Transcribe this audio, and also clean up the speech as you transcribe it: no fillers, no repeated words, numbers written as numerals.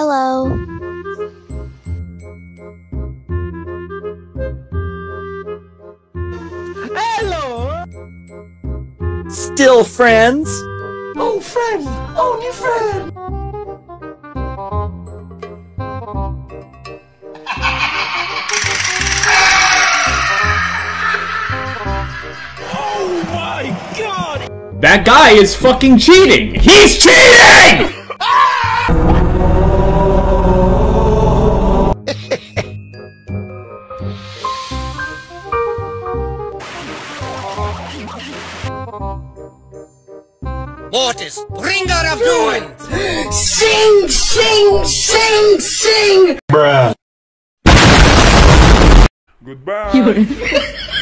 Hello. Hello! Still friends? Oh, friend! Only friend! Oh my god! That guy is fucking cheating! He's cheating! What is bringer of doing? Sing, sing, sing, sing! Bruh. Goodbye.